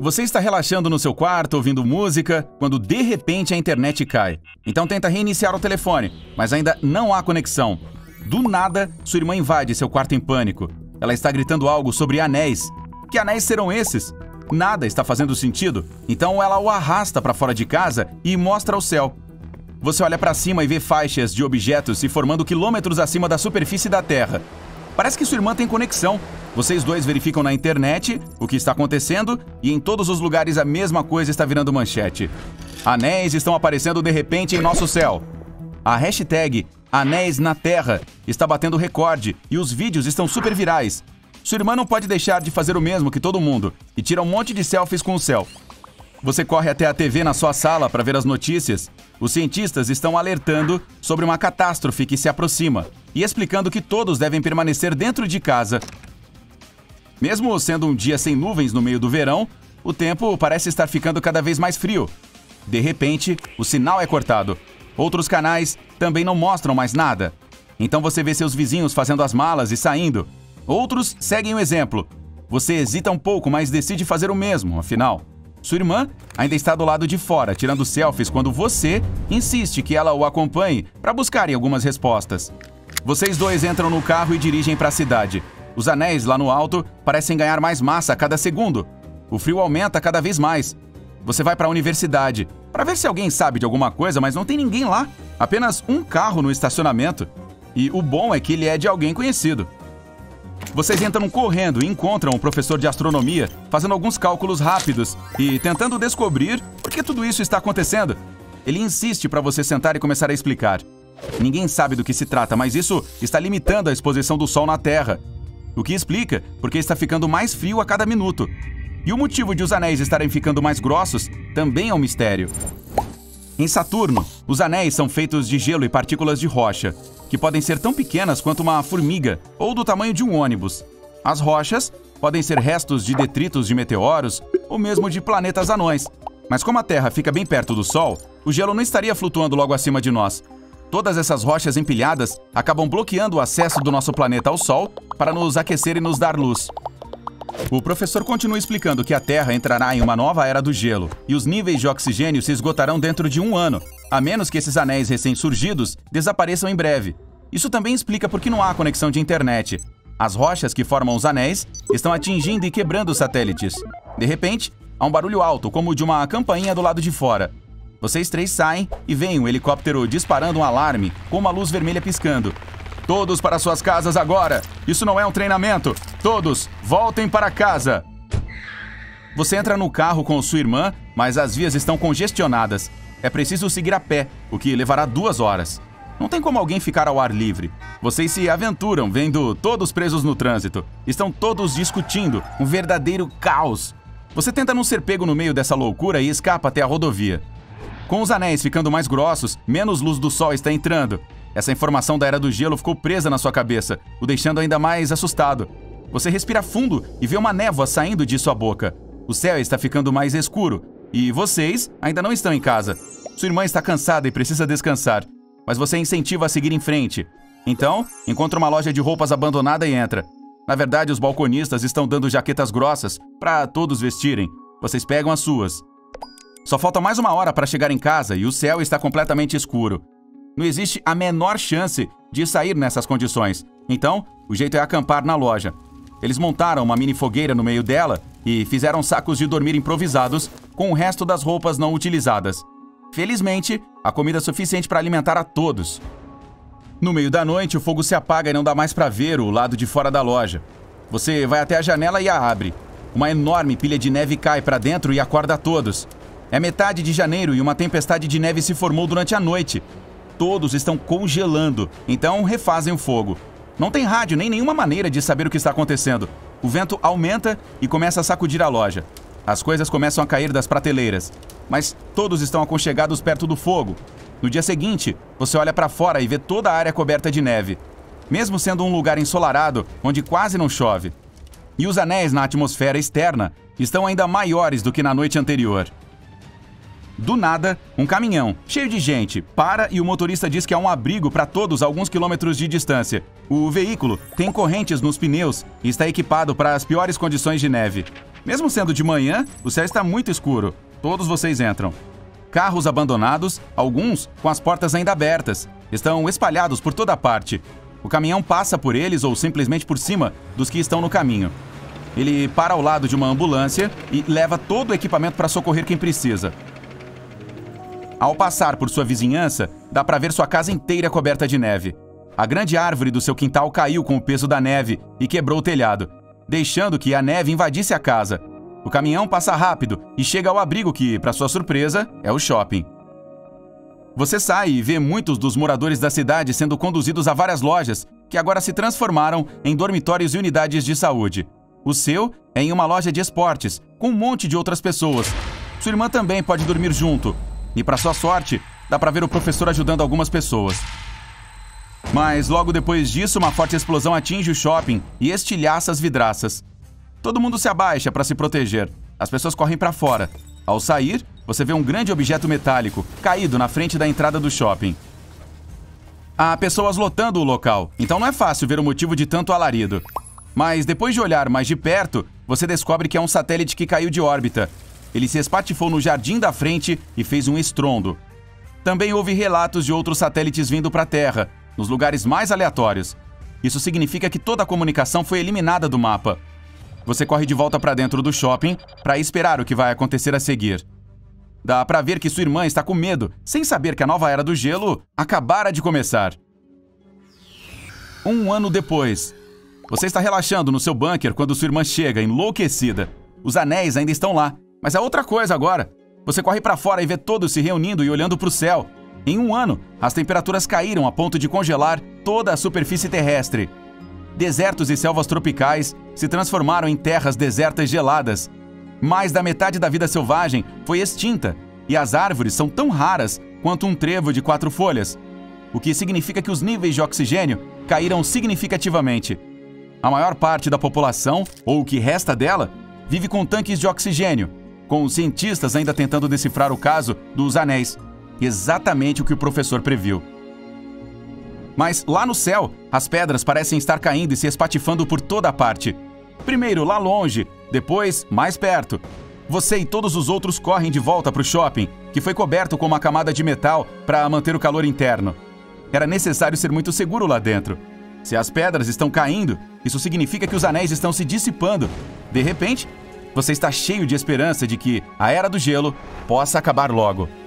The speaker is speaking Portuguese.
Você está relaxando no seu quarto, ouvindo música, quando de repente a internet cai. Então tenta reiniciar o telefone, mas ainda não há conexão. Do nada, sua irmã invade seu quarto em pânico. Ela está gritando algo sobre anéis. Que anéis serão esses? Nada está fazendo sentido, então ela o arrasta para fora de casa e mostra o céu. Você olha para cima e vê faixas de objetos se formando quilômetros acima da superfície da Terra. Parece que sua irmã tem conexão. Vocês dois verificam na internet o que está acontecendo e em todos os lugares a mesma coisa está virando manchete. Anéis estão aparecendo de repente em nosso céu. A hashtag Anéis na Terra está batendo recorde e os vídeos estão super virais. Sua irmã não pode deixar de fazer o mesmo que todo mundo e tira um monte de selfies com o céu. Você corre até a TV na sua sala para ver as notícias. Os cientistas estão alertando sobre uma catástrofe que se aproxima e explicando que todos devem permanecer dentro de casa. Mesmo sendo um dia sem nuvens no meio do verão, o tempo parece estar ficando cada vez mais frio. De repente, o sinal é cortado. Outros canais também não mostram mais nada. Então você vê seus vizinhos fazendo as malas e saindo. Outros seguem o exemplo. Você hesita um pouco, mas decide fazer o mesmo, afinal. Sua irmã ainda está do lado de fora, tirando selfies quando você insiste que ela o acompanhe para buscarem algumas respostas. Vocês dois entram no carro e dirigem para a cidade. Os anéis lá no alto parecem ganhar mais massa a cada segundo. O frio aumenta cada vez mais. Você vai para a universidade para ver se alguém sabe de alguma coisa, mas não tem ninguém lá. Apenas um carro no estacionamento. E o bom é que ele é de alguém conhecido. Vocês entram correndo e encontram o professor de astronomia fazendo alguns cálculos rápidos e tentando descobrir por que tudo isso está acontecendo. Ele insiste para você sentar e começar a explicar. Ninguém sabe do que se trata, mas isso está limitando a exposição do Sol na Terra. O que explica porque está ficando mais frio a cada minuto. E o motivo de os anéis estarem ficando mais grossos também é um mistério. Em Saturno, os anéis são feitos de gelo e partículas de rocha, que podem ser tão pequenas quanto uma formiga ou do tamanho de um ônibus. As rochas podem ser restos de detritos de meteoros ou mesmo de planetas anões. Mas como a Terra fica bem perto do Sol, o gelo não estaria flutuando logo acima de nós. Todas essas rochas empilhadas acabam bloqueando o acesso do nosso planeta ao Sol para nos aquecer e nos dar luz. O professor continua explicando que a Terra entrará em uma nova era do gelo e os níveis de oxigênio se esgotarão dentro de 1 ano, a menos que esses anéis recém-surgidos desapareçam em breve. Isso também explica por que não há conexão de internet. As rochas que formam os anéis estão atingindo e quebrando os satélites. De repente, há um barulho alto, como o de uma campainha do lado de fora. Vocês três saem e veem um helicóptero disparando um alarme com uma luz vermelha piscando. Todos para suas casas agora! Isso não é um treinamento! Todos, voltem para casa! Você entra no carro com sua irmã, mas as vias estão congestionadas. É preciso seguir a pé, o que levará 2 horas. Não tem como alguém ficar ao ar livre. Vocês se aventuram, vendo todos presos no trânsito. Estão todos discutindo, um verdadeiro caos. Você tenta não ser pego no meio dessa loucura e escapa até a rodovia. Com os anéis ficando mais grossos, menos luz do sol está entrando. Essa informação da Era do Gelo ficou presa na sua cabeça, o deixando ainda mais assustado. Você respira fundo e vê uma névoa saindo de sua boca. O céu está ficando mais escuro e vocês ainda não estão em casa. Sua irmã está cansada e precisa descansar, mas você incentiva a seguir em frente. Então, encontra uma loja de roupas abandonada e entra. Na verdade, os balconistas estão dando jaquetas grossas para todos vestirem. Vocês pegam as suas. Só falta mais 1 hora para chegar em casa e o céu está completamente escuro. Não existe a menor chance de sair nessas condições. Então, o jeito é acampar na loja. Eles montaram uma mini fogueira no meio dela e fizeram sacos de dormir improvisados com o resto das roupas não utilizadas. Felizmente, há comida suficiente para alimentar a todos. No meio da noite, o fogo se apaga e não dá mais para ver o lado de fora da loja. Você vai até a janela e a abre. Uma enorme pilha de neve cai para dentro e acorda todos. É metade de janeiro e uma tempestade de neve se formou durante a noite. Todos estão congelando, então refazem o fogo. Não tem rádio nem nenhuma maneira de saber o que está acontecendo. O vento aumenta e começa a sacudir a loja. As coisas começam a cair das prateleiras, mas todos estão aconchegados perto do fogo. No dia seguinte, você olha para fora e vê toda a área coberta de neve, mesmo sendo um lugar ensolarado onde quase não chove. E os anéis na atmosfera externa estão ainda maiores do que na noite anterior. Do nada, um caminhão, cheio de gente, para e o motorista diz que há um abrigo para todos a alguns quilômetros de distância. O veículo tem correntes nos pneus e está equipado para as piores condições de neve. Mesmo sendo de manhã, o céu está muito escuro. Todos vocês entram. Carros abandonados, alguns com as portas ainda abertas, estão espalhados por toda parte. O caminhão passa por eles ou simplesmente por cima dos que estão no caminho. Ele para ao lado de uma ambulância e leva todo o equipamento para socorrer quem precisa. Ao passar por sua vizinhança, dá para ver sua casa inteira coberta de neve. A grande árvore do seu quintal caiu com o peso da neve e quebrou o telhado, deixando que a neve invadisse a casa. O caminhão passa rápido e chega ao abrigo que, para sua surpresa, é o shopping. Você sai e vê muitos dos moradores da cidade sendo conduzidos a várias lojas, que agora se transformaram em dormitórios e unidades de saúde. O seu é em uma loja de esportes, com um monte de outras pessoas. Sua irmã também pode dormir junto. E, para sua sorte, dá para ver o professor ajudando algumas pessoas. Mas, logo depois disso, uma forte explosão atinge o shopping e estilhaça as vidraças. Todo mundo se abaixa para se proteger. As pessoas correm para fora. Ao sair, você vê um grande objeto metálico caído na frente da entrada do shopping. Há pessoas lotando o local, então não é fácil ver o motivo de tanto alarido. Mas depois de olhar mais de perto, você descobre que é um satélite que caiu de órbita. Ele se espatifou no jardim da frente e fez um estrondo. Também houve relatos de outros satélites vindo para a Terra, nos lugares mais aleatórios. Isso significa que toda a comunicação foi eliminada do mapa. Você corre de volta para dentro do shopping para esperar o que vai acontecer a seguir. Dá para ver que sua irmã está com medo, sem saber que a nova era do gelo acabara de começar. Um ano depois, você está relaxando no seu bunker quando sua irmã chega, enlouquecida. Os anéis ainda estão lá, mas é outra coisa agora. Você corre para fora e vê todos se reunindo e olhando para o céu. Em um ano, as temperaturas caíram a ponto de congelar toda a superfície terrestre. Desertos e selvas tropicais se transformaram em terras desertas geladas. Mais da metade da vida selvagem foi extinta e as árvores são tão raras quanto um trevo de 4 folhas, o que significa que os níveis de oxigênio caíram significativamente. A maior parte da população, ou o que resta dela, vive com tanques de oxigênio, com os cientistas ainda tentando decifrar o caso dos anéis, exatamente o que o professor previu. Mas lá no céu, as pedras parecem estar caindo e se espatifando por toda a parte. Primeiro lá longe, depois mais perto. Você e todos os outros correm de volta para o shopping, que foi coberto com uma camada de metal para manter o calor interno. Era necessário ser muito seguro lá dentro. Se as pedras estão caindo, isso significa que os anéis estão se dissipando. De repente, você está cheio de esperança de que a Era do Gelo possa acabar logo.